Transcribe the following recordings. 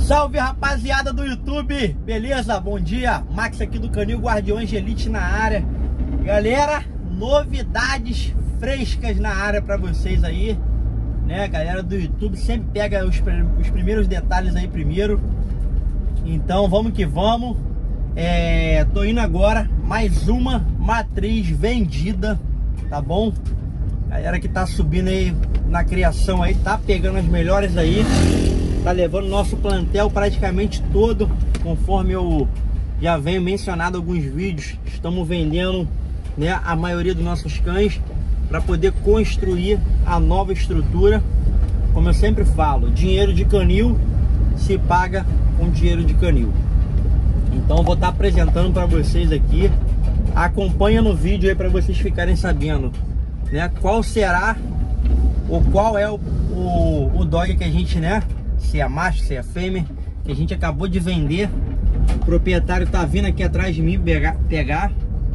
Salve, rapaziada do YouTube, beleza? Bom dia, Max aqui do Canil Guardiões de Elite na área. Galera, novidades frescas na área pra vocês aí, né? Galera do YouTube sempre pega os primeiros detalhes aí primeiro. Então vamos que vamos. Tô indo agora, mais uma matriz vendida, tá bom? Galera que tá subindo aí na criação aí, tá pegando as melhores aí. Tá levando nosso plantel praticamente todo, conforme eu já venho mencionado em alguns vídeos. Estamos vendendo, né, a maioria dos nossos cães para poder construir a nova estrutura. Como eu sempre falo, dinheiro de canil se paga com dinheiro de canil. Então vou estar apresentando para vocês aqui. Acompanha no vídeo aí para vocês ficarem sabendo, né, qual será ou qual é o dog que a gente, né, se é macho, se é fêmea, que a gente acabou de vender. O proprietário tá vindo aqui atrás de mim pegar.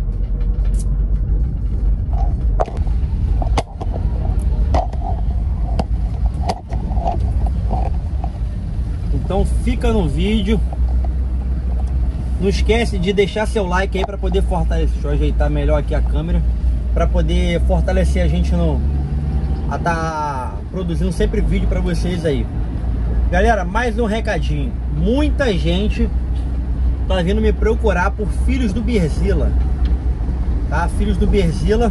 Então fica no vídeo. Não esquece de deixar seu like aí para poder fortalecer. Deixa eu ajeitar melhor aqui a câmera, para poder fortalecer a gente a tá produzindo sempre vídeo para vocês aí. Galera, mais um recadinho. Muita gente tá vindo me procurar por filhos do Berzilla, tá? Filhos do Berzilla.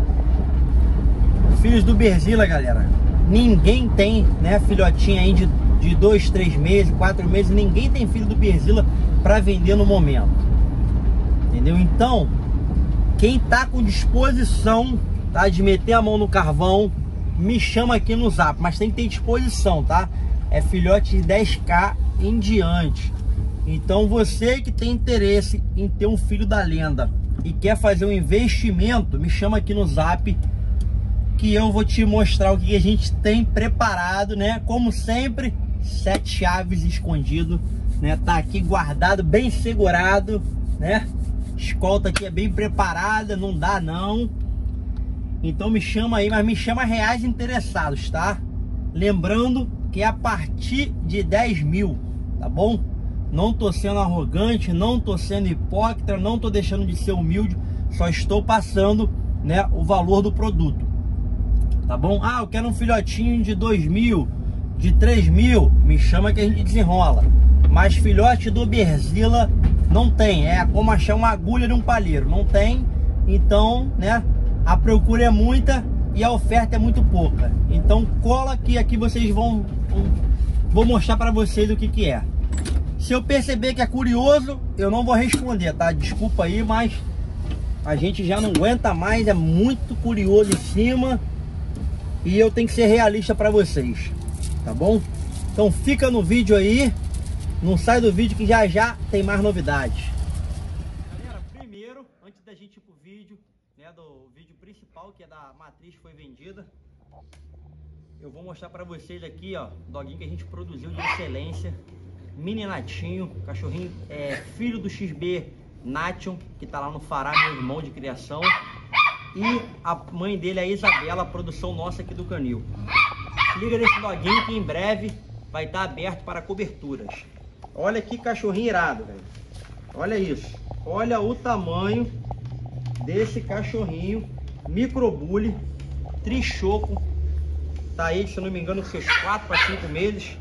Filhos do Berzilla, galera. Ninguém tem, né, filhotinho aí de 2, 3 meses, 4 meses. Ninguém tem filho do Berzilla para vender no momento. Entendeu? Então, quem tá com disposição, tá, de meter a mão no carvão, me chama aqui no Zap. Mas tem que ter disposição, tá? É filhote de 10k em diante. Então você que tem interesse em ter um filho da lenda e quer fazer um investimento, me chama aqui no Zap, que eu vou te mostrar o que a gente tem preparado, né? Como sempre, 7 chaves escondido, né? Tá aqui guardado, bem segurado, né? Escolta aqui é bem preparada, não dá não. Então me chama aí, mas me chama reais interessados, tá? Lembrando que é a partir de 10 mil, tá bom? Não tô sendo arrogante, não tô sendo hipócrita, não tô deixando de ser humilde, só estou passando, né, o valor do produto, tá bom? Ah, eu quero um filhotinho de 2 mil, de 3 mil, me chama que a gente desenrola. Mas filhote do Berzilla não tem, é como achar uma agulha num palheiro, não tem. Então, né, a procura é muita e a oferta é muito pouca. Então cola aqui vocês vou mostrar para vocês o que é. Se eu perceber que é curioso, eu não vou responder, tá? Desculpa aí, mas a gente já não aguenta mais, é muito curioso em cima e eu tenho que ser realista para vocês, tá bom? Então fica no vídeo aí, não sai do vídeo que já tem mais novidades. Galera, primeiro, antes da gente ir pro vídeo, né, do vídeo principal, que é da matriz que foi vendida, eu vou mostrar para vocês aqui, ó, o doguinho que a gente produziu de excelência, mini natinho, cachorrinho, filho do XB Nation, que tá lá no Fará, meu irmão de criação, e a mãe dele é a Isabela, a produção nossa aqui do canil. Se liga nesse doguinho que em breve vai estar aberto para coberturas. Olha que cachorrinho irado, velho. Olha isso, olha o tamanho desse cachorrinho, microbully, trichoco, tá aí, se eu não me engano, seus 4 para 5 meses.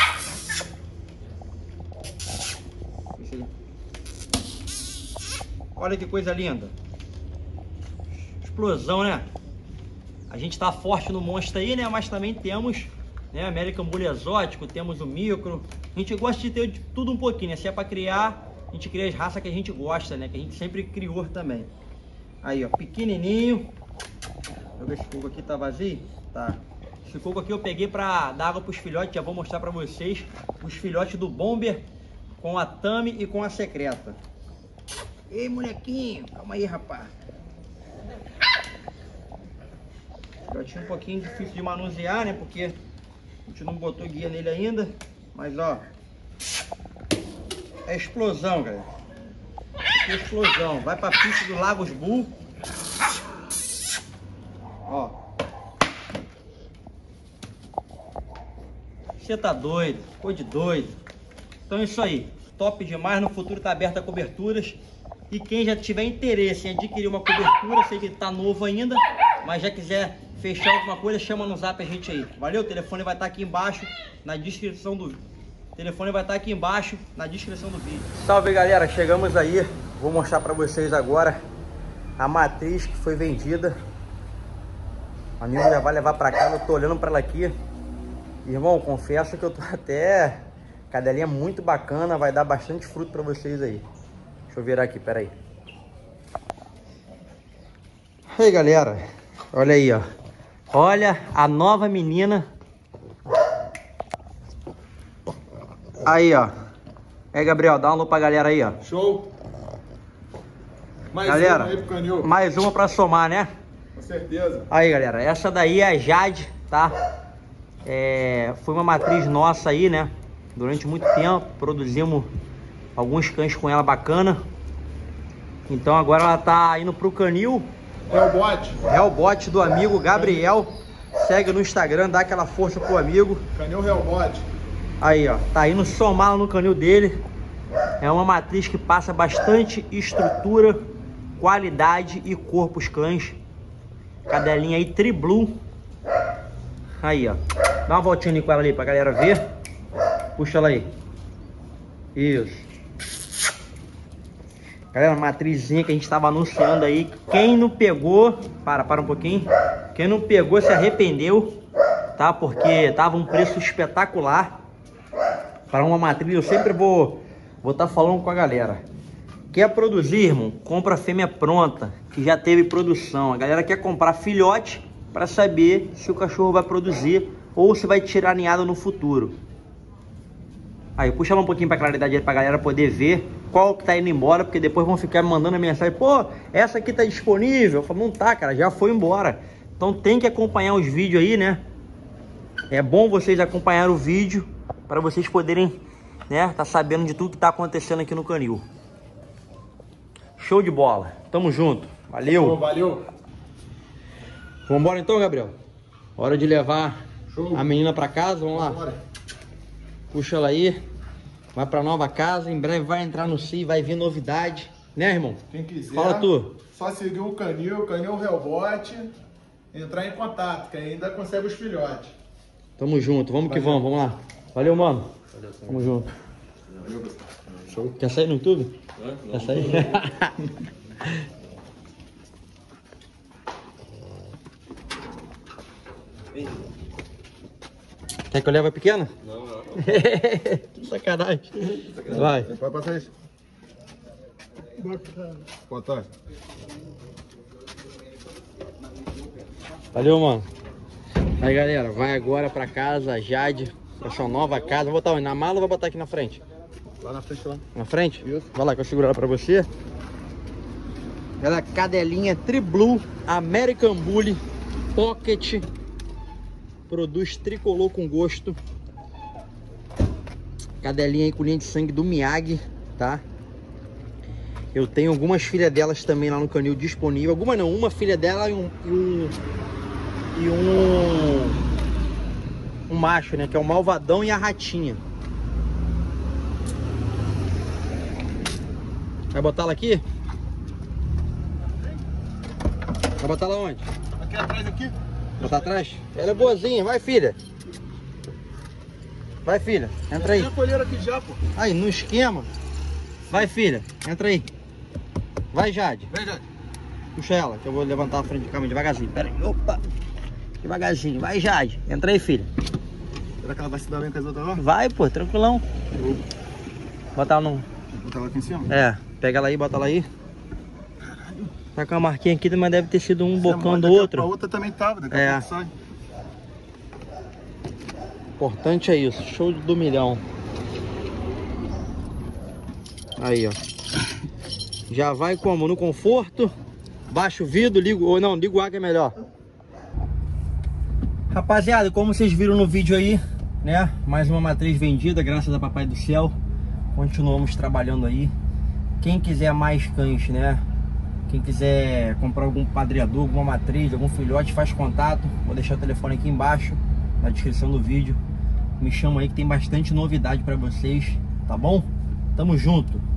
Olha que coisa linda. Explosão, né? A gente tá forte no monstro aí, né? Mas também temos, né, American Bully exótico, temos o micro. A gente gosta de ter de tudo um pouquinho, né? Se é para criar, a gente cria as raças que a gente gosta, né? Que a gente sempre criou também. Aí, ó, pequenininho. Deixa eu ver se esse coco aqui tá vazio. Tá. Esse coco aqui eu peguei para dar água para os filhotes. Já vou mostrar para vocês os filhotes do Bomber com a Tami e com a Secreta. Ei, molequinho, calma aí, rapaz. Filhotinho um pouquinho difícil de manusear, né? Porque a gente não botou guia nele ainda. Mas, ó, é explosão, galera. É explosão. Vai pra pista do Lagos Bull. Ó. Você tá doido, ficou de doido. Então é isso aí, top demais. No futuro tá aberto a coberturas. E quem já tiver interesse em adquirir uma cobertura, sei que tá novo ainda, mas já quiser fechar alguma coisa, chama no zap a gente aí. Valeu? O telefone vai estar aqui embaixo na descrição do vídeo. Salve, galera, chegamos aí. Vou mostrar pra vocês agora a matriz que foi vendida. O amigo já vai levar pra casa. Eu tô olhando pra ela aqui. Irmão, confesso que eu tô até... Cadelinha muito bacana, vai dar bastante fruto pra vocês aí. Deixa eu virar aqui, pera aí. E aí, galera, olha aí, ó. Olha a nova menina. Aí, ó. É, Gabriel, dá um alô pra galera aí, ó. Show. Mais galera, uma aí pro canil. Mais uma pra somar, né? Com certeza. Aí, galera, essa daí é a Jade, tá? Foi uma matriz nossa aí, né? Durante muito tempo, produzimos alguns cães com ela bacana. Então agora ela tá indo pro canil. Hellbot do amigo Gabriel. Segue no Instagram, dá aquela força pro amigo. Canil Hellbot. Aí, ó, tá indo somar no canil dele. É uma matriz que passa bastante estrutura, qualidade e cor pros cães. Cadelinha aí, tri-blue. Aí, ó. Dá uma voltinha ali com ela ali pra galera ver. Puxa ela aí. Isso. Galera, matrizinha que a gente tava anunciando aí. Quem não pegou, para um pouquinho. Quem não pegou se arrependeu, tá? Porque tava um preço espetacular para uma matriz. Eu sempre vou estar falando com a galera. Quer produzir, irmão? Compra a fêmea pronta, que já teve produção. A galera quer comprar filhote para saber se o cachorro vai produzir ou se vai tirar ninhada no futuro. Aí, puxa ela um pouquinho pra claridade aí pra galera poder ver qual que tá indo embora, porque depois vão ficar me mandando a mensagem: pô, essa aqui tá disponível. Eu falo: não tá, cara, já foi embora. Então tem que acompanhar os vídeos aí, né? É bom vocês acompanharem o vídeo para vocês poderem, né, tá sabendo de tudo que tá acontecendo aqui no canil. Show de bola. Tamo junto. Valeu. Show, valeu. Vambora então, Gabriel? Hora de levar a menina pra casa. Vamos lá. Bora. Puxa ela aí. Vai pra nova casa. Em breve vai entrar no CIE. Vai vir novidade. Né, irmão? Quem quiser. Fala tu. Só seguir o canil Hellbot. Entrar em contato, que ainda consegue os filhotes. Tamo junto. Vamos que vamos. Vamos lá. Valeu, mano. Valeu, tamo junto. Valeu, show. Quer sair no YouTube? Quer sair? Quer que eu leve a pequena? Não. Que sacanagem. Vai. Pode passar isso. Boa tarde. Valeu, mano. Aí, galera, vai agora pra casa, a Jade, pra sua nova casa. Vou botar onde? Na mala ou vou botar aqui na frente? Lá na frente, lá. Na frente? Isso. Vai lá que eu seguro ela pra você. Ela é cadelinha tri-blue, American Bully, Pocket. Produz tricolor com gosto. Cadelinha aí com linha de sangue do Miyagi, tá? Eu tenho algumas filhas delas também lá no canil disponível. Algumas não, uma filha dela e um macho, né? Que é o Malvadão e a Ratinha. Vai botar ela aqui? Vai botar ela onde? Aqui atrás, aqui. Botar atrás? Ela é boazinha, vai, filha. Vai, filha, entra aí. Tem a colheira aqui já, pô. Aí, no esquema. Vai, filha, entra aí. Vai, Jade. Vem, Jade. Puxa ela, que eu vou levantar a frente de cama devagarzinho. Pera aí, opa. Devagarzinho. Vai, Jade. Entra aí, filha. Será que ela vai se dar bem com as outras lá? Vai, pô, tranquilão. Bota ela no... Botar ela aqui em cima? É, pega ela aí, bota ela aí. Tá com a marquinha aqui, mas deve ter sido um bocão do A outro. outra também tava, daqui a pouco sai. Importante é isso, show do milhão. Aí, ó. Já vai como? No conforto. Baixa o vidro, ligo, ou não, ligo o água é melhor. Rapaziada, como vocês viram no vídeo aí, né? Mais uma matriz vendida, graças a Papai do Céu. Continuamos trabalhando aí. Quem quiser mais cães, né? Quem quiser comprar algum padreador, alguma matriz, algum filhote, faz contato. Vou deixar o telefone aqui embaixo, na descrição do vídeo. Me chama aí que tem bastante novidade para vocês. tá bom? Tamo junto.